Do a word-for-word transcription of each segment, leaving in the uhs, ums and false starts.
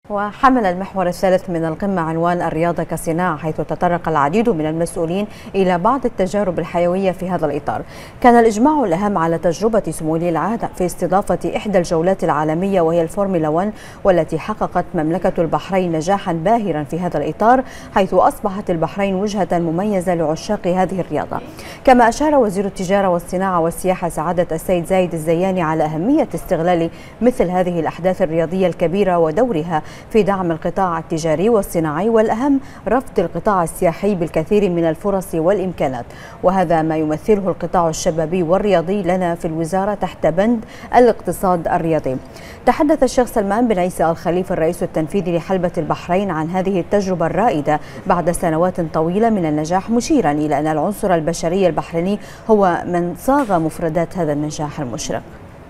وحمل المحور الثالث من القمة عنوان الرياضة كصناعة، حيث تطرق العديد من المسؤولين إلى بعض التجارب الحيوية في هذا الإطار. كان الإجماع الأهم على تجربة سمو ولي العهد في استضافة إحدى الجولات العالمية وهي الفورمولا واحد، والتي حققت مملكة البحرين نجاحا باهرا في هذا الإطار، حيث أصبحت البحرين وجهة مميزة لعشاق هذه الرياضة. كما أشار وزير التجارة والصناعة والسياحة سعادة السيد زايد الزياني على أهمية استغلال مثل هذه الأحداث الرياضية الكبيرة ودورها في دعم القطاع التجاري والصناعي، والأهم رفض القطاع السياحي بالكثير من الفرص والإمكانات، وهذا ما يمثله القطاع الشبابي والرياضي لنا في الوزارة تحت بند الاقتصاد الرياضي. تحدث الشيخ سلمان بن عيسى آل خليفة الرئيس التنفيذي لحلبة البحرين عن هذه التجربة الرائدة بعد سنوات طويلة من النجاح، مشيرا إلى أن العنصر البشري البحريني هو من صاغ مفردات هذا النجاح المشرق.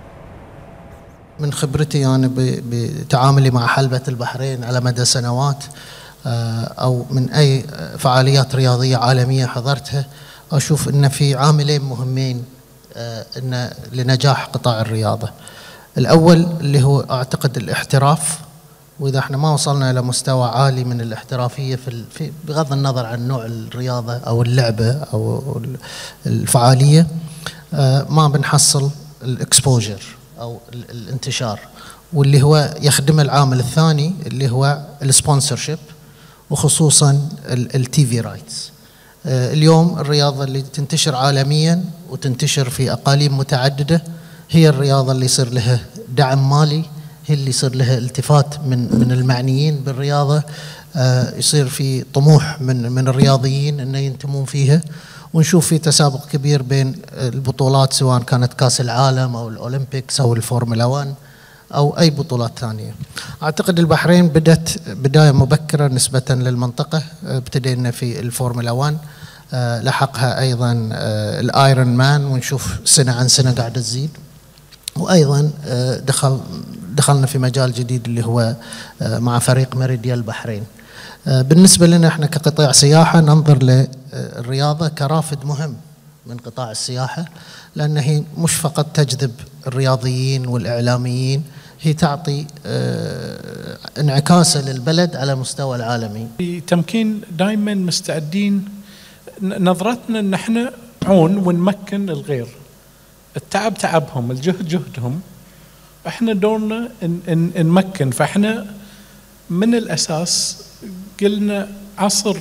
من خبرتي أنا بتعاملي مع حلبة البحرين على مدى سنوات، أو من أي فعاليات رياضية عالمية حضرتها، أشوف أن في عاملين مهمين إن لنجاح قطاع الرياضة. الأول اللي هو أعتقد الاحتراف، وإذا احنا ما وصلنا إلى مستوى عالي من الاحترافية في بغض النظر عن نوع الرياضة أو اللعبة أو الفعالية، ما بنحصل الاكسبوجر أو الانتشار، واللي هو يخدم العامل الثاني اللي هو السبونسرشيب، وخصوصا التي في رايتس. اليوم الرياضة اللي تنتشر عالميا وتنتشر في أقاليم متعددة هي الرياضة اللي يصير لها دعم مالي، هي اللي يصير لها التفات من من المعنيين بالرياضة، يصير في طموح من من الرياضيين أن ينتمون فيها، ونشوف في تسابق كبير بين البطولات سواء كانت كأس العالم أو الأولمبيكس أو الفورمولا واحد أو أي بطولات ثانية. أعتقد البحرين بدأت بداية مبكرة نسبة للمنطقة، ابتدينا في الفورمولا واحد، لحقها أيضا الآيرون مان، ونشوف سنة عن سنة قاعدة تزيد، وأيضا دخل دخلنا في مجال جديد اللي هو مع فريق ميريديا البحرين. بالنسبة لنا احنا كقطاع سياحة ننظر للرياضة كرافد مهم من قطاع السياحة، لأن هي مش فقط تجذب الرياضيين والإعلاميين، هي تعطي انعكاسة للبلد على مستوى العالمي. في تمكين دائما مستعدين، نظرتنا ان احنا عون ونمكن الغير، التعب تعبهم، الجهد جهدهم، احنا دورنا ان ان نمكن. فاحنا من الاساس قلنا عصر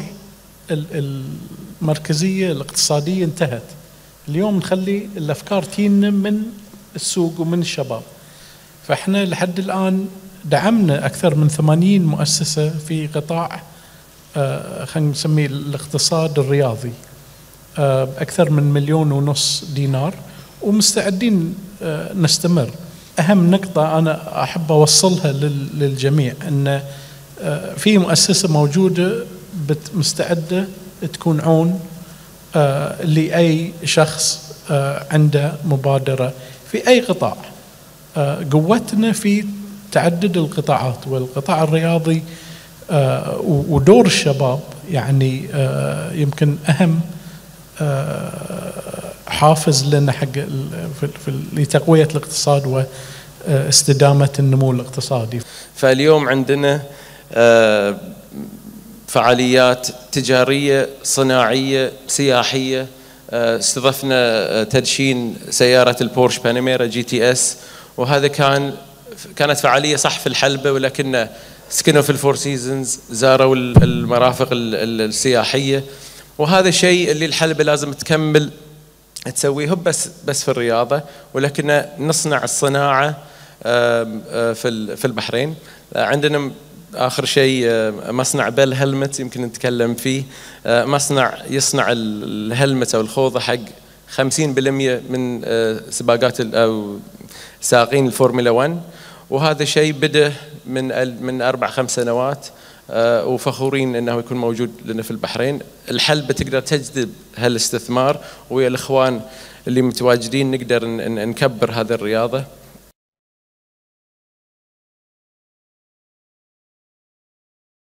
المركزية الاقتصادية انتهت، اليوم نخلي الأفكار تينا من السوق ومن الشباب. فإحنا لحد الآن دعمنا أكثر من ثمانين مؤسسة في قطاع آه خلينا نسميه الاقتصاد الرياضي، آه أكثر من مليون ونص دينار، ومستعدين آه نستمر. أهم نقطة أنا أحب أوصلها للجميع أن في مؤسسة موجودة مستعدة تكون عون آه لأي شخص آه عنده مبادرة في أي قطاع. آه قوتنا في تعدد القطاعات، والقطاع الرياضي آه ودور الشباب يعني آه يمكن أهم آه حافز لنا حق لتقوية الاقتصاد واستدامة النمو الاقتصادي. فاليوم عندنا آه فعاليات تجارية صناعية سياحية، آه استضفنا آه تدشين سيارة البورش باناميرا جي تي اس، وهذا كان كانت فعالية صح في الحلبة، ولكن سكنوا في الفور سيزونز، زاروا المرافق السياحية، وهذا الشيء اللي الحلبة لازم تكمل تسويه بس بس في الرياضة، ولكن نصنع الصناعة آه في في البحرين. عندنا آخر شيء مصنع بيل هلمت يمكن نتكلم فيه، مصنع يصنع الهلمت أو الخوذة حق خمسين بالمئة من سباقات أو سائقين الفورمولا واحد، وهذا شيء بدأ من من أربع خمس سنوات، وفخورين أنه يكون موجود لنا في البحرين. الحلبة تقدر تجذب هالاستثمار، ويا الإخوان اللي متواجدين نقدر نكبر هذه الرياضة.